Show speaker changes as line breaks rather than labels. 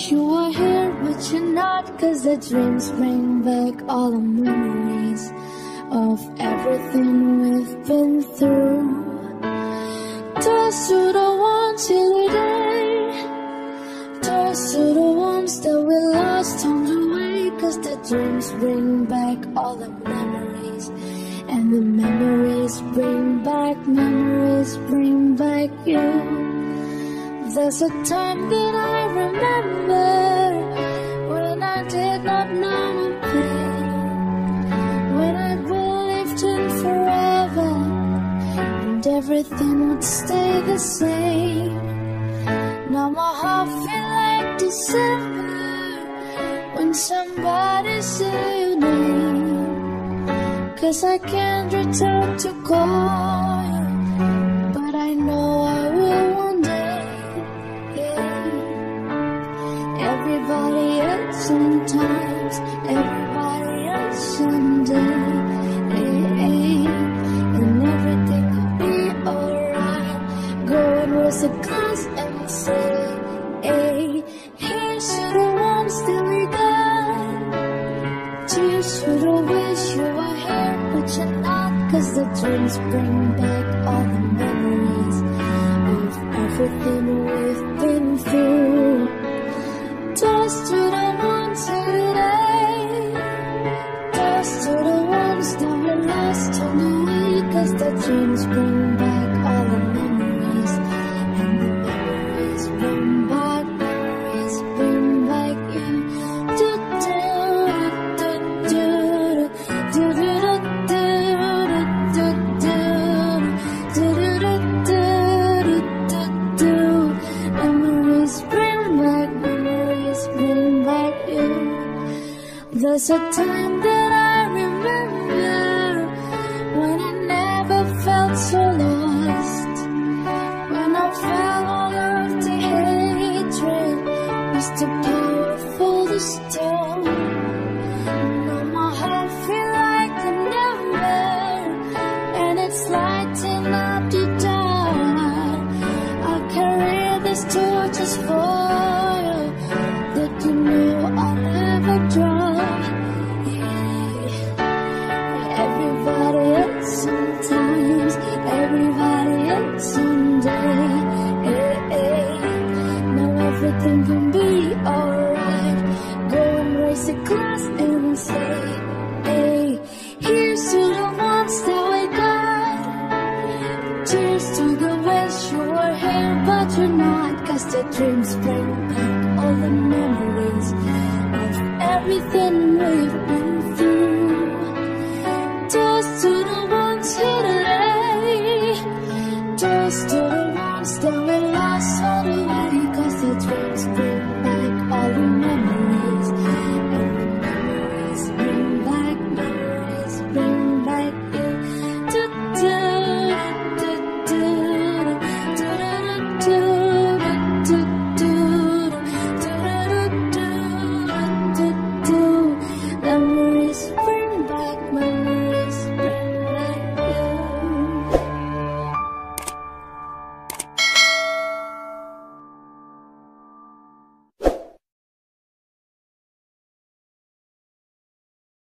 wish you were here, but you're not. Cause the dreams bring back all the memories of everything we've been through. Toast to the ones here today, toast to the ones that we lost on the way. Cause the dreams bring back all the memories, and the memories bring back you. There's a time that I remember when I did not know my pain, when I believed in forever and everything would stay the same. Now my heart feels like December when somebody say your name. Cause I can't return to call you, but I know I will one day. Everybody else sometimes, everybody else someday. And everything will be alright. Go and raise a glass and say, hey, here's to the ones that we got. Cheers to the wish you were here, but you're not. Cause the dreams bring back all the memories of everything we've been through. Toast to the ones here today, toast to the ones that we lost on the way. Cause the dreams bring back all the memories, and the memories bring back you. Do do do do do do There's a time that I remember when I never felt so lost, when I felt all of the hatred was too powerful to stop. Now my heart feels like an ember, and it's lighting up the dark. I'll carry this torches for you, that you know I'll never drop. Everybody else sometimes, everybody else someday. Now everything can be alright. Go and raise a glass and say, hey, here's to the ones that we got. Cheers to the wish you were here, but you're not. Cause the dreams bring back all the memories of everything we've been through. Toast to the ones here today, toast to the ones that we lost all the way. Cause the dreams bring